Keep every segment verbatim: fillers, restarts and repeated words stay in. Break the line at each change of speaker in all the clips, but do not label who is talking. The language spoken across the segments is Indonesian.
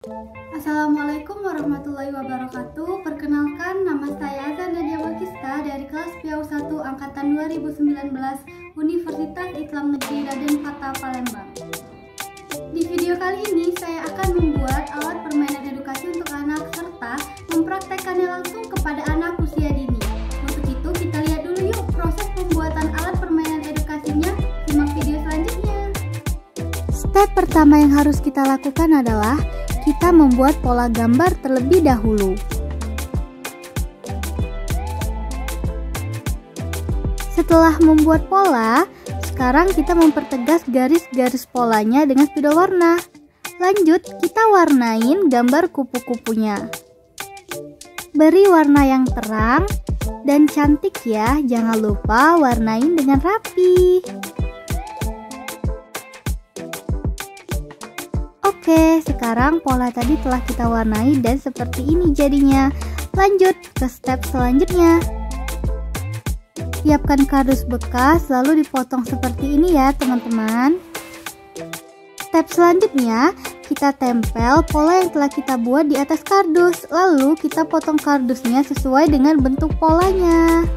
Assalamualaikum warahmatullahi wabarakatuh. Perkenalkan, nama saya Azan Nadia Wakista dari kelas P A U satu Angkatan dua ribu sembilan belas Universitas Islam Negeri Raden Fatah Palembang. Di video kali ini saya akan membuat alat permainan edukasi untuk anak serta mempraktekkannya langsung kepada anak usia dini. Untuk itu kita lihat dulu yuk proses pembuatan alat permainan edukasinya. Simak video selanjutnya. Step pertama yang harus kita lakukan adalah kita membuat pola gambar terlebih dahulu. Setelah membuat pola, sekarang kita mempertegas garis-garis polanya dengan spidol warna. Lanjut, kita warnain gambar kupu-kupunya. Beri warna yang terang dan cantik ya, jangan lupa warnain dengan rapi. Oke, sekarang pola tadi telah kita warnai dan seperti ini jadinya. Lanjut ke step selanjutnya. Siapkan kardus bekas lalu dipotong seperti ini ya teman-teman. Step selanjutnya, kita tempel pola yang telah kita buat di atas kardus. Lalu kita potong kardusnya sesuai dengan bentuk polanya.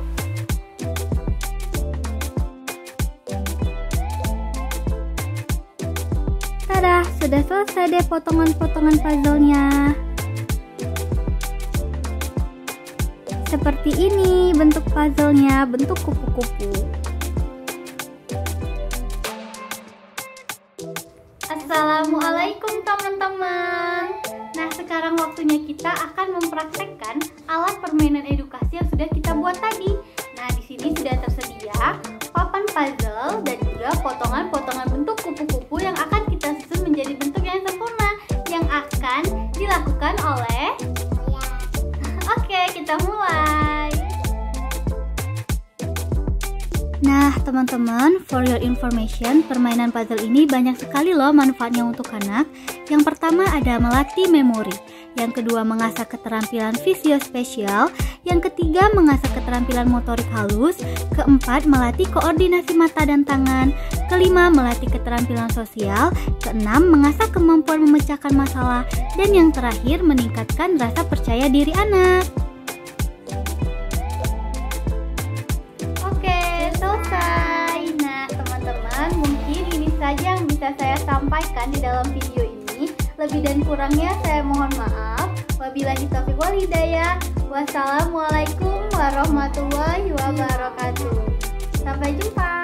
Tada, sudah selesai deh potongan-potongan puzzle-nya. Seperti ini bentuk puzzle-nya, bentuk kupu-kupu. Assalamualaikum teman-teman. Nah, sekarang waktunya kita akan mempraktekkan alat permainan edukasi yang sudah kita buat tadi. Nah, di sini sudah tersedia papan puzzle dan juga potongan-potongan bentuk kupu-kupu yang akan kita susun menjadi bentuk yang sempurna yang akan dilakukan oleh ya. Oke, kita mulai. Nah, teman-teman, for your information, permainan puzzle ini banyak sekali loh manfaatnya untuk anak. Yang pertama ada melatih memori. Yang kedua mengasah keterampilan visiospasial. Yang ketiga mengasah keterampilan motorik halus. Keempat melatih koordinasi mata dan tangan. Kelima melatih keterampilan sosial. Keenam mengasah kemampuan memecahkan masalah. Dan yang terakhir meningkatkan rasa percaya diri anak. Oke, selesai. Nah, teman-teman, mungkin ini saja yang bisa saya sampaikan di dalam video ini. Lebih dan kurangnya saya mohon maaf. Wabillahi taufiq wal hidayah. Wassalamualaikum warahmatullahi wabarakatuh. Sampai jumpa.